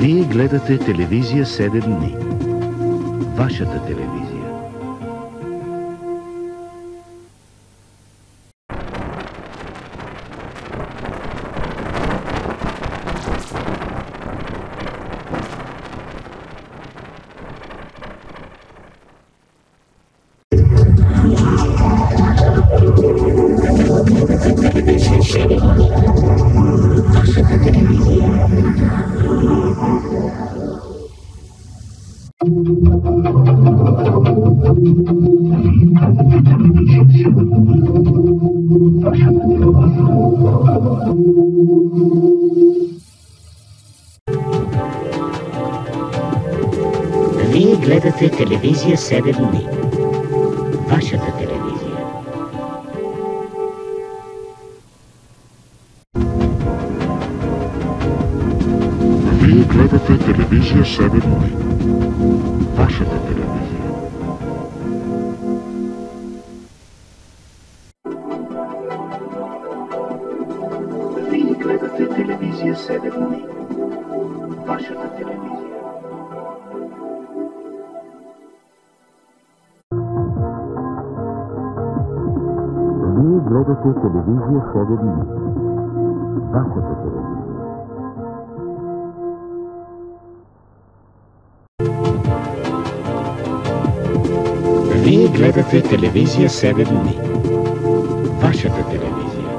Вие гледате телевизия 7 дни. Вашата телевизия. Вие гледате телевизия 7 дни. Вашата телевизия. Вие гледате телевизия 7 дни. Вашата телевизия. Вие гледате телевизия 7 дни. Вашата телевизия. Вие гледате телевизия 7 дни. Вашата телевизия. Вие гледате телевизия 7 дни. Вашата телевизия.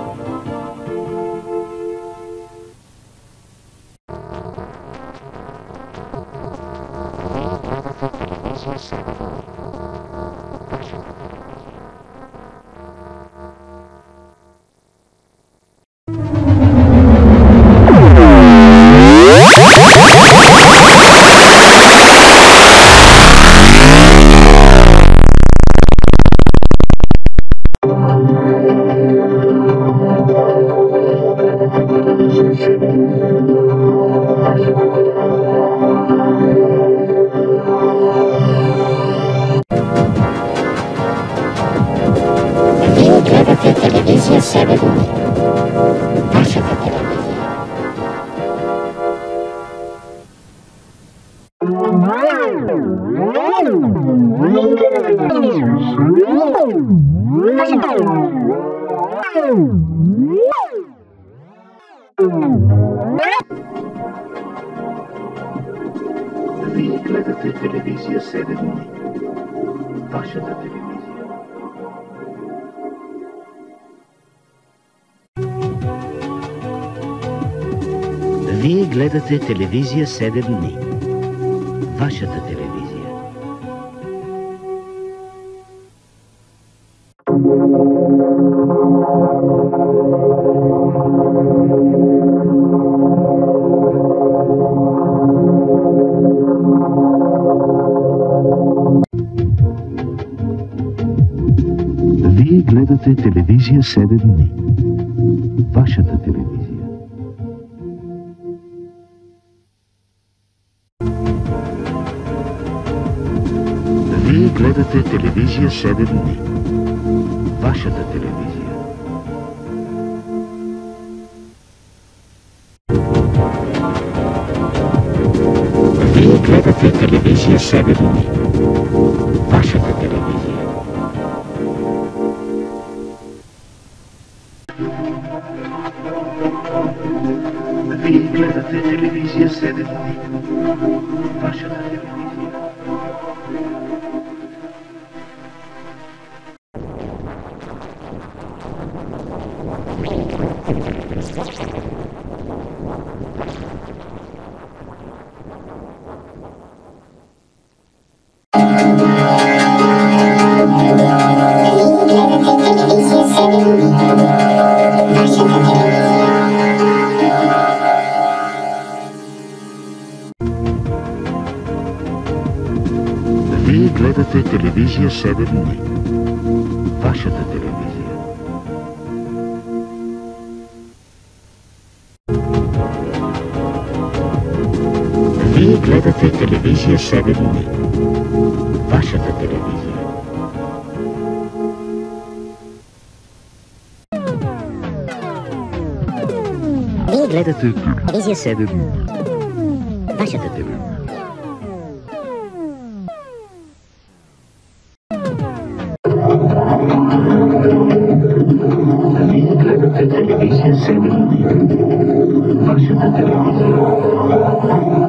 Вие гледате телевизия 7 дни. Вашата телевизия. Вие гледате телевизия 7 дни. Вашата телевизия. Вие гледате телевизия 7 дни. Вашата телевизия. Вие гледате телевизия 7 дни. Вашата телевизия. Вие гледате телевизия 7 дни. Вашата телевизия. Вие гледате телевизия 7 дни. Вашата телевизия. Вие гледате телевизия 7 дни. Вашата телевизия. Вие гледате телевизия 7 дни. Вашата телевизия. Вие гледате телевизия 7 дни. Вашата телевизия. Вие гледате телевизия 7 дни. Вашата телевизия. Вие гледате телевизия 7 дни. Вашата телевизия.